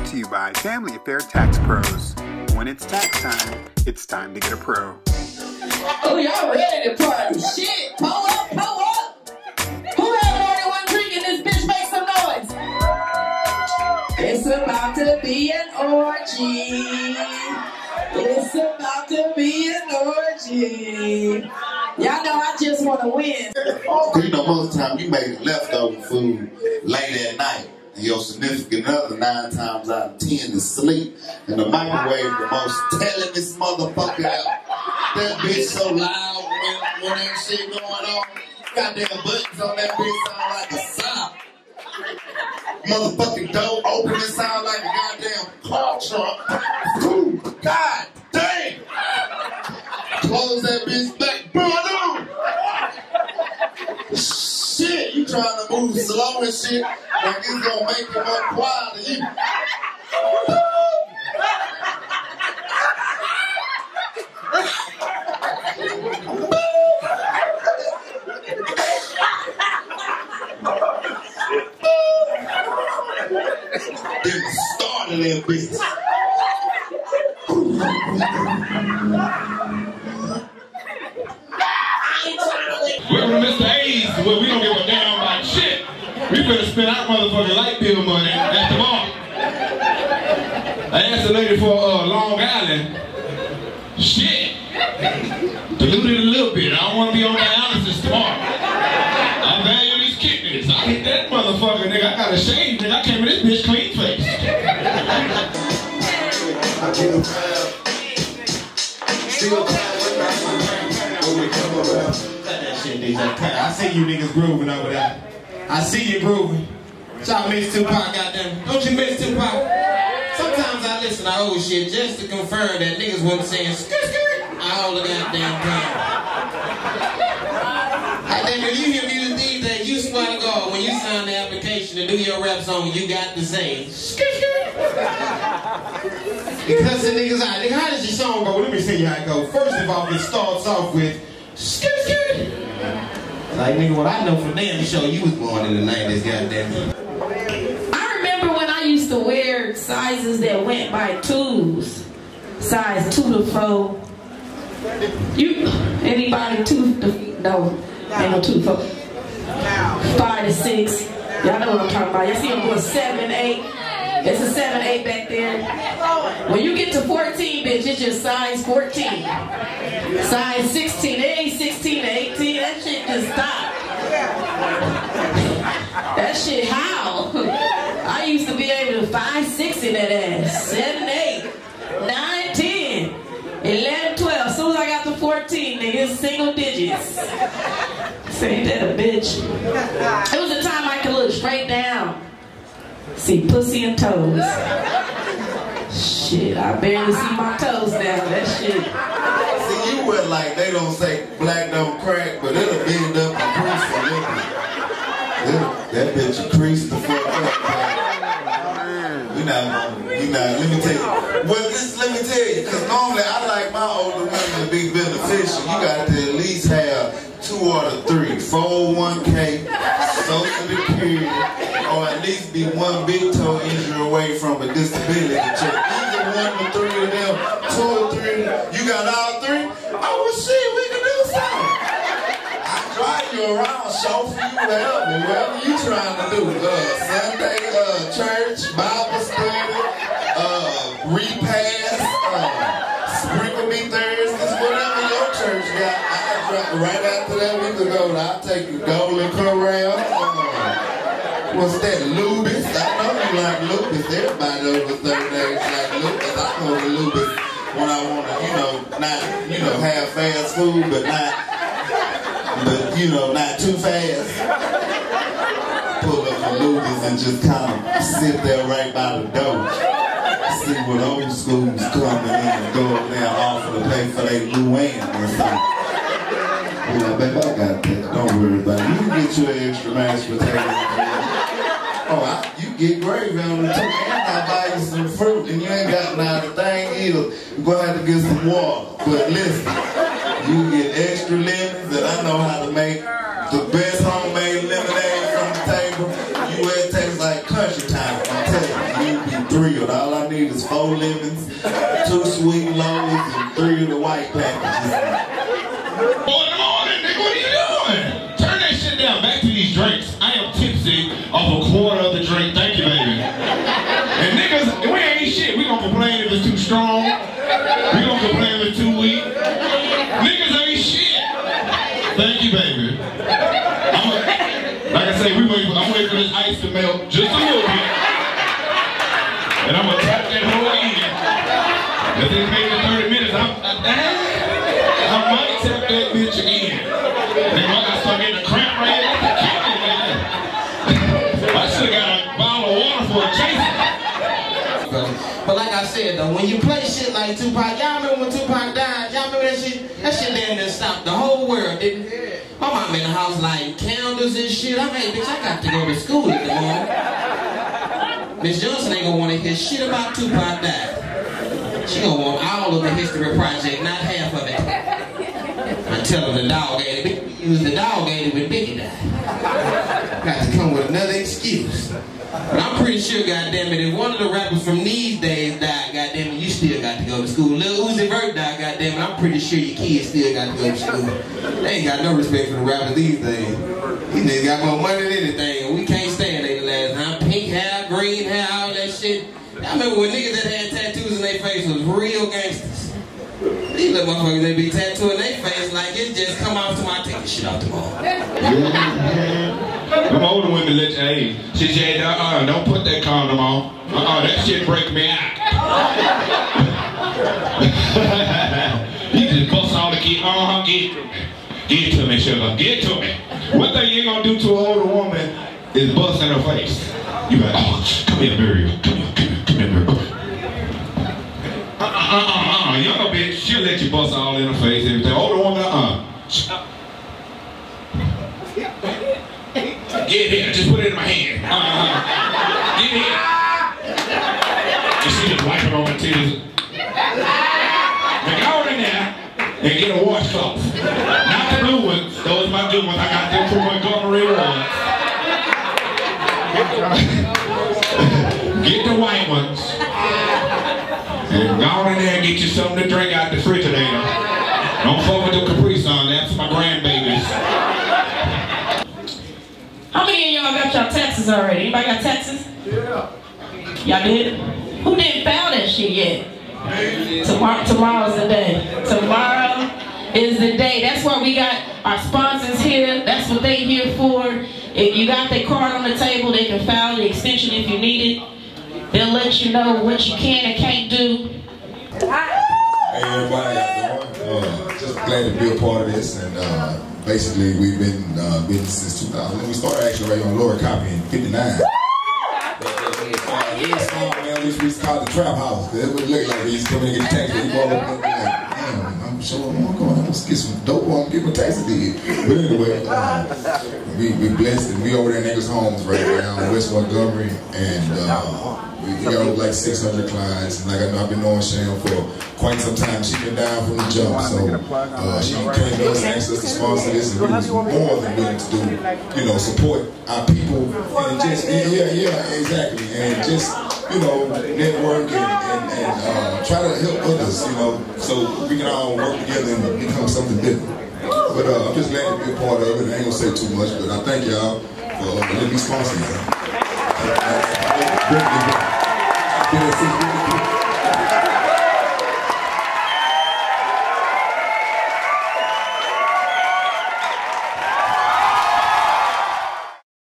to you by Family Affair Tax Pros. When it's tax time, it's time to get a pro. Oh, y'all ready to party? Shit, pull up, pull up. Who haven't already one drinking this bitch? Make some noise. It's about to be an orgy. It's about to be an orgy. Y'all know I just want to win. You know, most of the time you make leftover food late at night. And your significant other 9 times out of 10 is asleep. And the microwave the most tellingest motherfucker out. That bitch so loud when that shit going on. Goddamn buttons on that bitch sound like a sock. Motherfucking door open and sound like a goddamn car truck. Ooh, God damn! Close that bitch back. Boom! Shit, you trying to move slow and shit like it's gonna make it more quiet than you. Then started that bitch. Welcome to Mr. A's, where we don't give a damn about shit. We finna spend our motherfucking light bill money at the mall. I asked the lady for Long Island. Shit. Diluted a little bit. I don't want to be on dialysis tomorrow. I value these kidneys. I hit that motherfucker, nigga. I got a shave, nigga. I came in this bitch clean face. I see you niggas grooving over there. I see you grooving. Y'all miss Tupac, goddamn. Don't you miss Tupac? Sometimes I listen to old shit just to confirm that niggas wasn't saying skirt skirt all the goddamn time. I think when you hear music these days, you swear to God, when you sign the application to do your rap song, you got to say skirt skirt. Because the niggas out, nigga, how does your song go? Let me see how it goes. First of all, it starts off with skirt skirt. Like, nigga, what I know from damn show, you was born in the 90s, goddamn. I remember when I used to wear sizes that went by 2s. Size 2 to 4. Anybody 2 to, no, ain't no 2 to 4. 5 to 6. Y'all know what I'm talking about. Y'all see them going 7, 8. It's a 7, 8 back there. When you get to 14, bitch, it's just size 14. Size 16, it ain't 16 to 18. That shit just stopped. That shit how? I used to be able to 5, 6 in that ass. 7, 8, 9, 10, 11, 12. As soon as I got to 14, nigga, it's single digits. Say that a bitch. It was a time I could look straight down. See pussy and toes. Shit, I barely see my toes now. That shit. See, you were like, they don't say black don't crack, but it'll bend up and crease a little bit. That bitch creased the fuck up. Let me tell you. Well, let me tell you, because normally I like my older women to be beneficial. You got to at least have 2 or 3, 401k, Social Security, or at least be 1 big toe injury away from a disability check. Either 1 or 3 of them, 2 or 3. You got all 3? Oh, well, shit, we can do something. I'll drive you around, chauffeur you, whatever you trying to do. Sunday, church, Bible study, repass, sprinkle me Thursdays, whatever your church got. Right after that, we could go. I'll take you Golden Corral. What's that, Lubis? I know you like Lubis. Everybody over 30 days like Lubis. I go to Lubis when I want to, not, have fast food, but not too fast. Pull up the Lubis and just kind of sit there right by the door. See what old schools coming in and go over there and offer to pay for their Luann or something. Yeah, baby, I got that. Don't worry about it. You can get you an extra mashed potato. Oh, you get gravy on it too. And I buy you some fruit, and you ain't got not a thing either. You're going to have to get some water. But listen, you get extra lemons, and I know how to make the best homemade lemonade from the table. It tastes like country time. I'm telling you, you'd be thrilled. white packages. 4 in the morning, nigga, what are you doing? Turn that shit down. Back to these drinks. I am tipsy off a quarter of the drink. Thank you, baby. And niggas, we ain't shit. We gonna complain if it's too strong. We gonna complain if it's too weak. Niggas ain't shit. Thank you, baby. Like I say, I'm waiting for this ice to melt just a little bit. And I'm gonna tap that whole in. If it made it 30 minutes, I might tap that bitch again. Then I start getting a cramp right here. I should've got a bottle of water for a chaser. But like I said though, when you play shit like Tupac, y'all remember when Tupac died? Y'all remember that shit? That shit damn near stopped the whole world, didn't it? My mom in the house lighting candles and shit. I'm like, bitch, I got to go to school in the morning. Miss Johnson ain't gonna want to hear shit about Tupac died. She gonna want all of the history project, not half of it. I tell her the dog ate it. It was the dog ate it when Biggie died. Got to come with another excuse. But I'm pretty sure, goddammit, if one of the rappers from these days died, goddammit, you still got to go to school. Lil Uzi Vert died, goddammit, I'm pretty sure your kids still got to go to school. They ain't got no respect for the rappers these days. These niggas got more money than anything, and we can't stand they last time. Pink hair, green hair, all that shit. I remember when niggas that had tattoos in their face was real gangsters. These little motherfuckers, they be tattooing their face like it just come off tomorrow. Take this shit out tomorrow. Them older women let you, hey, she said, don't put that condom on. That shit break me out. You just bust all the key. Give it to me, sugar. Give it to me. One thing you ain't gonna do to an older woman is bust in her face. You like, oh, come here, Muriel. Come here, Muriel. Younger bitch, she'll let you bust all in her face, everything. Older woman, Get here, just put it in my hand. Get here. You see this wiping on my titties. Now go in there and get a washcloth. Not the blue ones, those are my good ones. I got them from Montgomery ones. Get the white ones. And go in there and get you something to drink out the refrigerator. Don't fuck with the Capri Sun, that's my grandbabies. How many of y'all got y'all taxes already? Anybody got taxes? Yeah. Y'all did? Who didn't file that shit yet? Tomorrow's the day. Tomorrow is the day. That's why we got our sponsors here. That's what they here for. If you got their card on the table, they can file the extension if you need it. They'll let you know what you can and can't do. Hey everybody, how you doing? Just glad to be a part of this, and basically we've been since 2000. We started actually right on Lower Copy in '59. Man, we used to call it the trap house. That's what it looked like. We used to come in and get taxed. You walk up and be like, damn, I'm sure I'm going to get some dope while I'm getting my taxes did. But anyway, we blessed, and we over there in niggas' homes right now in West Montgomery, and we got over like 600 clients, and like I know I've been knowing Sham for quite some time. She's been down from the jump, so she came to us and asked us to sponsor this, and we was more than willing to do, you know, support our people, and just, exactly, and just, you know, network and try to help others, you know, so we can all work together and become something different. But I'm just glad to be a part of it. I ain't gonna say too much, but I thank y'all for letting me sponsor you.